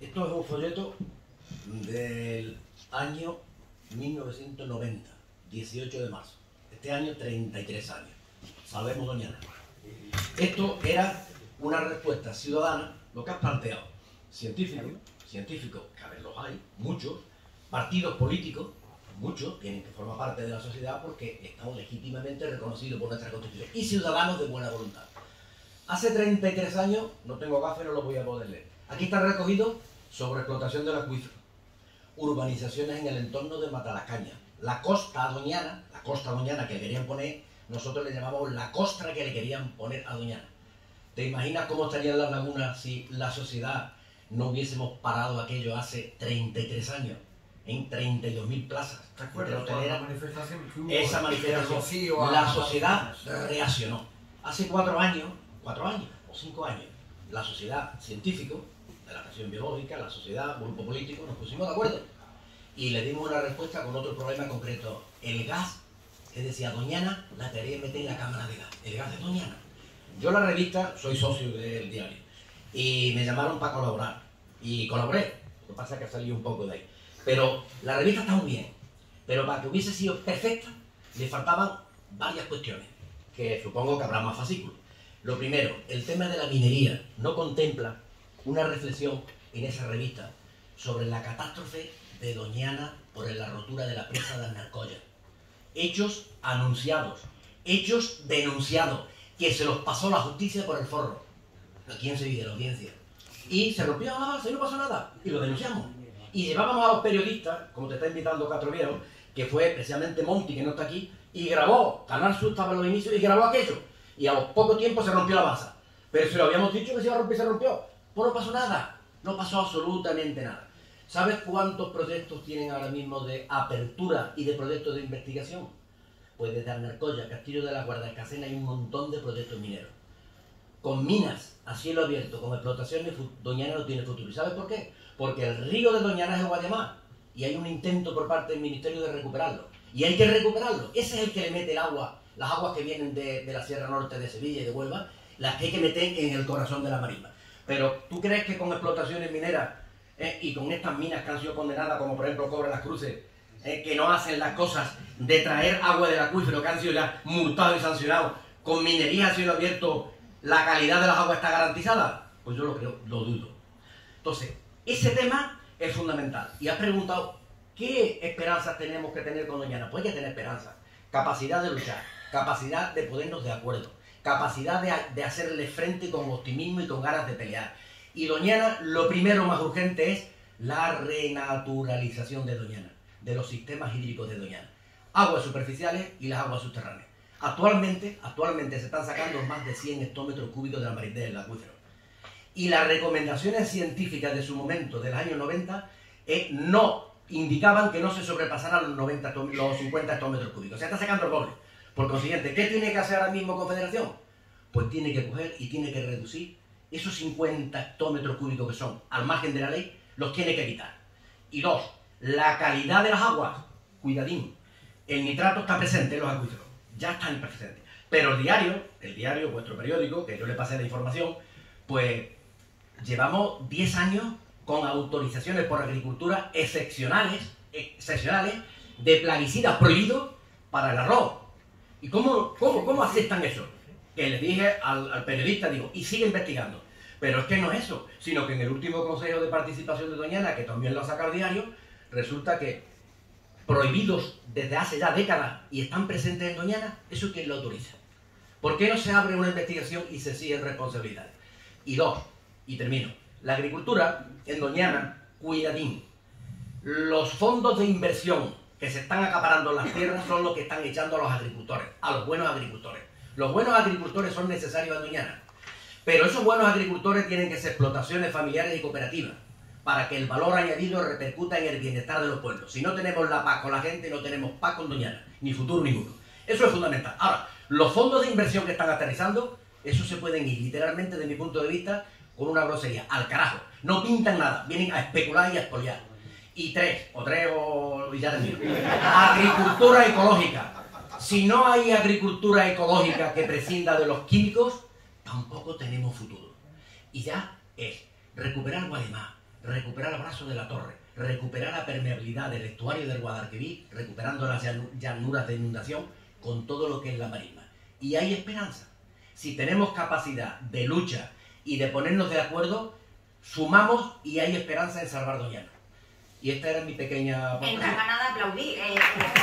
Esto es un folleto del año 1990, 18 de marzo. Este año, 33 años. Sabemos, Doñana. Esto era una respuesta ciudadana, lo que has planteado. Científicos, que a ver, los hay, muchos. Partidos políticos, muchos, tienen que formar parte de la sociedad porque están legítimamente reconocidos por nuestra Constitución. Y ciudadanos de buena voluntad. Hace 33 años, no tengo gafas, no lo voy a poder leer. Aquí está recogido sobre explotación del acuífero, urbanizaciones en el entorno de Matalascaña, la costa doñana que le querían poner, nosotros le llamamos la costra que le querían poner a Doñana. ¿Te imaginas cómo estarían las lagunas si la sociedad no hubiésemos parado aquello hace 33 años? En 32.000 plazas. ¿Te acuerdas de la manifestación que hubo? Esa manifestación, la sociedad reaccionó. Hace 4 años o 5 años, la sociedad científica, de la nación biológica, la sociedad, grupo político, nos pusimos de acuerdo y le dimos una respuesta con otro problema concreto. El gas, es decir, a Doñana la quería meter en la cámara de gas, el gas de Doñana. Yo la revista, soy socio del diario, y me llamaron para colaborar, y colaboré, lo que pasa es que salí un poco de ahí. Pero la revista está muy bien, pero para que hubiese sido perfecta, le faltaban varias cuestiones, que supongo que habrá más fascículos. Lo primero, el tema de la minería no contempla una reflexión en esa revista sobre la catástrofe de Doñana por la rotura de la presa de Alnarcoya. Hechos anunciados, hechos denunciados, que se los pasó la justicia por el forro, aquí en Sevilla, la audiencia. Y se rompió la base y no pasó nada, y lo denunciamos. Y llevábamos a los periodistas, como te está invitando Catro Viejo, que fue precisamente Monti, que no está aquí, y grabó, Canal Sur estaba en los inicios, y grabó aquello. Y a los pocos tiempos se rompió la base. Pero si lo habíamos dicho que se iba a romper, se rompió. Pues no pasó nada, no pasó absolutamente nada. ¿Sabes cuántos proyectos tienen ahora mismo de apertura y de proyectos de investigación? Pues desde Alnarcoya, Castillo de la Guarda, Escacena, hay un montón de proyectos mineros. Con minas a cielo abierto, con explotaciones, Doñana no tiene futuro. ¿Y sabes por qué? Porque el río de Doñana es el Guayamá y hay un intento por parte del Ministerio de recuperarlo. Y hay que recuperarlo. Ese es el que le mete el agua, las aguas que vienen de la Sierra Norte de Sevilla y de Huelva, las que hay que meter en el corazón de la marisma. Pero ¿tú crees que con explotaciones mineras y con estas minas que han sido condenadas, como por ejemplo Cobre Las Cruces, que no hacen las cosas de traer agua del acuífero, que han sido ya multados y sancionados, con minería a cielo abierto, la calidad de las aguas está garantizada? Pues yo lo creo, lo dudo. Entonces, ese tema es fundamental. Y has preguntado, ¿qué esperanzas tenemos que tener con Doñana? Pues hay que tener esperanza, capacidad de luchar, capacidad de ponernos de acuerdo, capacidad de hacerle frente con optimismo y con ganas de pelear. Y Doñana, lo primero más urgente es la renaturalización de Doñana, de los sistemas hídricos de Doñana. Aguas superficiales y las aguas subterráneas. Actualmente se están sacando más de 100 hectómetros cúbicos de la marisma del acuífero. Y las recomendaciones científicas de su momento, del año 90, no indicaban que no se sobrepasaran los 50 hectómetros cúbicos. Se está sacando el doble. Por consiguiente, ¿qué tiene que hacer ahora mismo Confederación? Pues tiene que coger y tiene que reducir esos 50 hectómetros cúbicos que son al margen de la ley, los tiene que quitar. Y dos, la calidad de las aguas, cuidadín, el nitrato está presente en los acuíferos, ya está presente. Pero el diario, vuestro periódico, que yo le pasé la información, pues llevamos 10 años con autorizaciones por agricultura excepcionales de plaguicidas prohibidos para el arroz. ¿Y cómo aceptan eso? Que les dije al periodista, digo, y sigue investigando. Pero es que no es eso, sino que en el último Consejo de Participación de Doñana, que también lo ha sacado el diario, resulta que prohibidos desde hace ya décadas y están presentes en Doñana, ¿eso quién lo autoriza? ¿Por qué no se abre una investigación y se siguen responsabilidades? Y dos, y termino, la agricultura en Doñana, cuidadín, los fondos de inversión que se están acaparando en las tierras son los que están echando a los agricultores, a los buenos agricultores. Los buenos agricultores son necesarios en Doñana, pero esos buenos agricultores tienen que ser explotaciones familiares y cooperativas para que el valor añadido repercuta en el bienestar de los pueblos. Si no tenemos la paz con la gente, no tenemos paz con Doñana, ni futuro ninguno. Eso es fundamental. Ahora, los fondos de inversión que están aterrizando, esos se pueden ir literalmente, desde mi punto de vista, con una grosería, al carajo. No pintan nada, vienen a especular y a expoliar. Y ya termino. Agricultura ecológica. Si no hay agricultura ecológica que prescinda de los químicos, tampoco tenemos futuro. Y ya es recuperar Guadalmar, recuperar el brazo de la torre, recuperar la permeabilidad del estuario del Guadalquivir, recuperando las llanuras de inundación con todo lo que es la marisma. Y hay esperanza. Si tenemos capacidad de lucha y de ponernos de acuerdo, sumamos y hay esperanza en salvar Doñana. Y esta era mi pequeña aportación. Encantada de aplaudir.